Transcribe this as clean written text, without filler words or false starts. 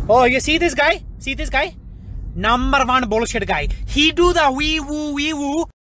Oh, you see this guy? See this guy? Number one bullshit guy. He do the wee woo